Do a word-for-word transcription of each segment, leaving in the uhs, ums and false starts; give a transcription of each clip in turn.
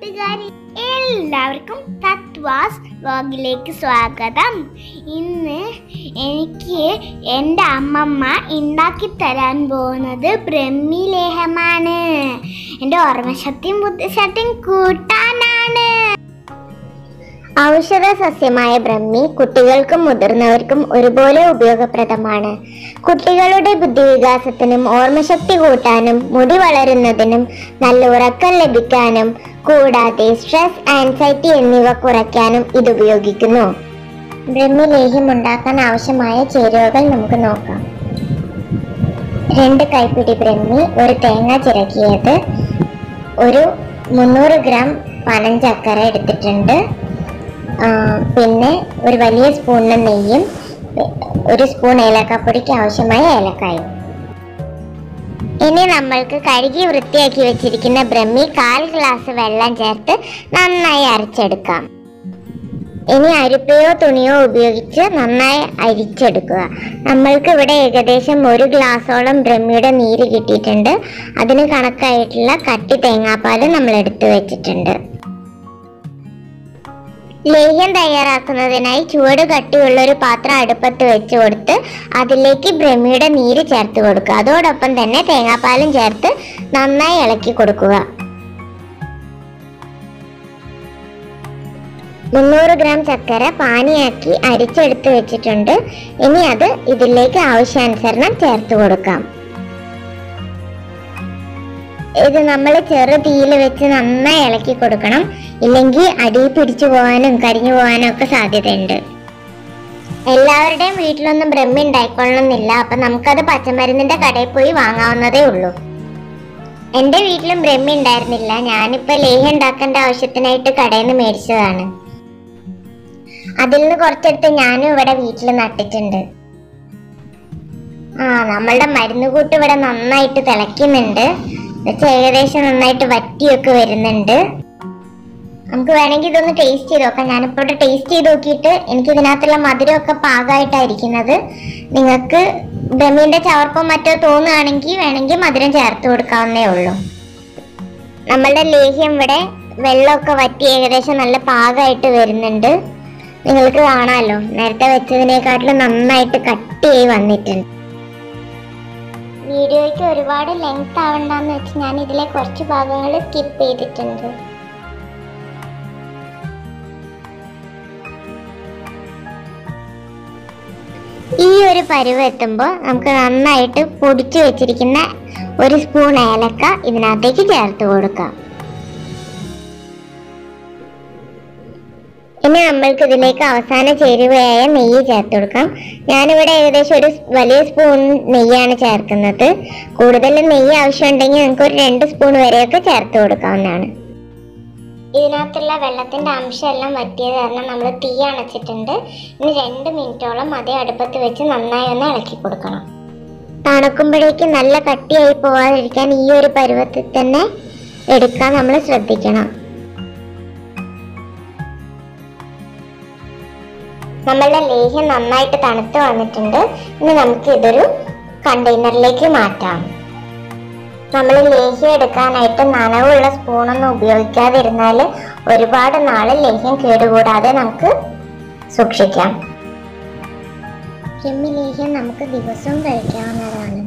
കൂട്ടുകാരി എല്ലാവർക്കും തത്വാസ് വ്ലോഗിലേക്ക് സ്വാഗതം. ഇന്ന് എനിക്ക് എൻ്റെ അമ്മമ്മ ഉണ്ടാക്കി തരാൻ പോകുന്നത് ബ്രഹ്മി ലേഹമാണ്. എൻ്റെ ഓർമ്മശക്തിയും ബുദ്ധിശക്തിയും കൂട്ടാനാണ്. ഔഷധ സസ്യമായ ബ്രഹ്മി കുട്ടികൾക്കും മുതിർന്നവർക്കും ഒരുപോലെ ഉപയോഗപ്രദമാണ്. കുട്ടികളുടെ ബുദ്ധിവികാസത്തിനും ഓർമ്മശക്തി കൂട്ടാനും മുടി വളരുന്നതിനും നല്ല ഉറക്കം ലഭിക്കാനും കൂടാതെ സ്ട്രെസ്, ആൻസൈറ്റി എന്നിവ കുറയ്ക്കാനും ഇത് ഉപയോഗിക്കുന്നു. ബ്രഹ്മി ലേഹ്യം ഉണ്ടാക്കാൻ ആവശ്യമായ ചേരുവകൾ നമുക്ക് നോക്കാം. രണ്ട് കൈപ്പിടി ബ്രഹ്മി, ഒരു തേങ്ങ ചിരകിയത്, ഒരു മുന്നൂറ് ഗ്രാം പനഞ്ചക്കര എടുത്തിട്ടുണ്ട്, പിന്നെ ഒരു വലിയ സ്പൂണിന് നെയ്യും ഒരു സ്പൂൺ ഏലക്കാപ്പൊടിക്ക് ആവശ്യമായ ഏലക്കായും. ഇനി നമ്മൾക്ക് കഴുകി വൃത്തിയാക്കി വെച്ചിരിക്കുന്ന ബ്രഹ്മി കാൽ ഗ്ലാസ് വെള്ളം ചേർത്ത് നന്നായി അരച്ചെടുക്കാം. ഇനി അരിപ്പയോ തുണിയോ ഉപയോഗിച്ച് നന്നായി അരിച്ചെടുക്കുക. നമ്മൾക്ക് ഇവിടെ ഏകദേശം ഒരു ഗ്ലാസോളം ബ്രഹ്മിയുടെ നീര് കിട്ടിയിട്ടുണ്ട്. അതിന് കണക്കായിട്ടുള്ള കട്ടി തേങ്ങാപ്പാൽ നമ്മൾ എടുത്തു വെച്ചിട്ടുണ്ട്. ലേഹ്യം തയ്യാറാക്കുന്നതിനായി ചുവട് കട്ടിയുള്ള ഒരു പാത്രം അടുപ്പത്ത് വെച്ച് കൊടുത്ത് അതിലേക്ക് ബ്രഹ്മിയുടെ നീര് ചേർത്ത് കൊടുക്കുക. അതോടൊപ്പം തന്നെ തേങ്ങാപ്പാലും ചേർത്ത് നന്നായി ഇളക്കി കൊടുക്കുക. മുന്നൂറ് ഗ്രാം ചക്കര പാനിയാക്കി അരിച്ചെടുത്ത് വെച്ചിട്ടുണ്ട്. ഇനി അത് ഇതിലേക്ക് ആവശ്യാനുസരണം ചേർത്ത് കൊടുക്കാം. ഇത് നമ്മൾ ചെറു തീയിൽ വെച്ച് നന്നായി ഇളക്കി കൊടുക്കണം. ഇല്ലെങ്കിൽ അടി പിടിച്ചു പോകാനും കരിഞ്ഞു പോകാനും ഒക്കെ സാധ്യതയുണ്ട്. എല്ലാവരുടെയും വീട്ടിലൊന്നും ബ്രഹ്മി ഉണ്ടായിക്കൊള്ളണമെന്നില്ല. അപ്പൊ നമുക്കത് പച്ചമരുന്നിന്റെ കടയിൽ പോയി വാങ്ങാവുന്നതേ ഉള്ളൂ. എൻ്റെ വീട്ടിലും ബ്രഹ്മി ഉണ്ടായിരുന്നില്ല. ഞാനിപ്പോ ലേഹ്യം ഉണ്ടാക്കേണ്ട ആവശ്യത്തിനായിട്ട് കടയിൽ നിന്ന് മേടിച്ചതാണ്. അതിൽ നിന്ന് കുറച്ചെടുത്ത് ഞാനും ഇവിടെ വീട്ടിൽ നട്ടിട്ടുണ്ട്. ആ നമ്മളുടെ മരുന്ന് കൂട്ട് ഇവിടെ നന്നായിട്ട് തിളയ്ക്കുന്നുണ്ട്. ഏകദേശം നന്നായിട്ട് വറ്റിയൊക്കെ വരുന്നുണ്ട്. നമുക്ക് വേണമെങ്കിൽ ഇതൊന്ന് ടേസ്റ്റ് ചെയ്ത് നോക്കാം. ഞാനിപ്പോൾ ഇവിടെ ടേസ്റ്റ് ചെയ്ത് നോക്കിയിട്ട് എനിക്ക് ഇതിനകത്തുള്ള മധുരമൊക്കെ പാകമായിട്ടായിരിക്കുന്നത്. നിങ്ങൾക്ക് ബ്രഹ്മിന്റെ ചവർപ്പോ മറ്റോ തോന്നുകയാണെങ്കിൽ വേണമെങ്കിൽ മധുരം ചേർത്ത് കൊടുക്കാവുന്നേ ഉള്ളൂ. നമ്മളുടെ ലേഹ്യം ഇവിടെ വെള്ളമൊക്കെ വറ്റി ഏകദേശം നല്ല പാകമായിട്ട് വരുന്നുണ്ട്. നിങ്ങൾക്ക് കാണാമല്ലോ, നേരത്തെ വെച്ചതിനേക്കാട്ടിലും നന്നായിട്ട് കട്ടിയായി വന്നിട്ടുണ്ട്. വീഡിയോയ്ക്ക് ഒരുപാട് ലെങ്ത് ആവണ്ടെന്ന് വെച്ച് ഞാൻ ഇതിലെ കുറച്ച് ഭാഗങ്ങൾ സ്കിപ്പ് ചെയ്തിട്ടുണ്ട്. ഈ ഒരു പരുവം എത്തുമ്പോൾ നമുക്ക് നന്നായിട്ട് പൊടിച്ചു വെച്ചിരിക്കുന്ന ഒരു സ്പൂൺ ഏലക്ക ഇതിനകത്തേക്ക് ചേർത്ത് കൊടുക്കാം. ഇനി നമ്മൾക്ക് ഇതിലേക്ക് അവസാന ചേരുവയായ നെയ്യ് ചേർത്ത് കൊടുക്കാം. ഞാനിവിടെ ഏകദേശം ഒരു വലിയ സ്പൂൺ നെയ്യാണ് ചേർക്കുന്നത്. കൂടുതൽ നെയ്യ് ആവശ്യമുണ്ടെങ്കിൽ നമുക്ക് ഒരു രണ്ട് സ്പൂൺ വരെയൊക്കെ ചേർത്ത് കൊടുക്കാവുന്നതാണ്. ഇതിനകത്തുള്ള വെള്ളത്തിന്റെ അംശം എല്ലാം വറ്റിയത് കാരണം നമ്മൾ തീ അണച്ചിട്ടുണ്ട്. ഇനി രണ്ട് മിനിറ്റോളം അതേ അടുപ്പത്ത് വെച്ച് നന്നായി ഒന്ന് ഇളക്കി കൊടുക്കണം. തണുക്കുമ്പോഴേക്ക് നല്ല കട്ടിയായി പോവാതിരിക്കാൻ ഈ ഒരു പരുവത്തിൽ തന്നെ എടുക്കാൻ നമ്മൾ ശ്രദ്ധിക്കണം. നമ്മളുടെ ലേഹ്യം നന്നായിട്ട് തണുത്ത് വന്നിട്ടുണ്ട്. ഇനി നമുക്ക് ഇതൊരു കണ്ടെയ്നറിലേക്ക് മാറ്റാം. നമ്മൾ ലേഹ്യം എടുക്കാനായിട്ട് നനവുള്ള സ്പൂണൊന്നും ഉപയോഗിക്കാതിരുന്നാൽ ഒരുപാട് നാൾ ലേഹ്യം കേടുകൂടാതെ നമുക്ക് സൂക്ഷിക്കാം. ബ്രഹ്മി ലേഹ്യം നമുക്ക് ദിവസവും കഴിക്കാവുന്നതാണ്.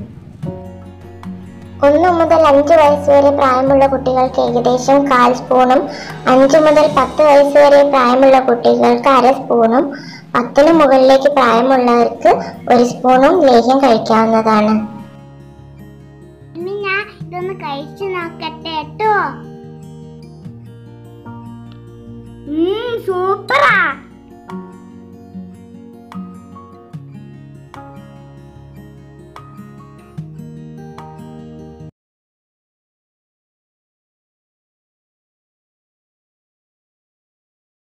ഒന്ന് മുതൽ അഞ്ച് വയസ്സ് വരെ പ്രായമുള്ള കുട്ടികൾക്ക് ഏകദേശം കാൽ സ്പൂണും അഞ്ച് മുതൽ പത്ത് വയസ്സ് വരെ പ്രായമുള്ള കുട്ടികൾക്ക് അര സ്പൂണും പത്തിന് മുകളിലേക്ക് പ്രായമുള്ളവർക്ക് ഒരു സ്പൂണും ലേഹ്യം കഴിക്കാവുന്നതാണ്. ഞാൻ ഇതൊന്ന് കഴിച്ചു നോക്കട്ടെ കേട്ടോ. സൂപ്പർ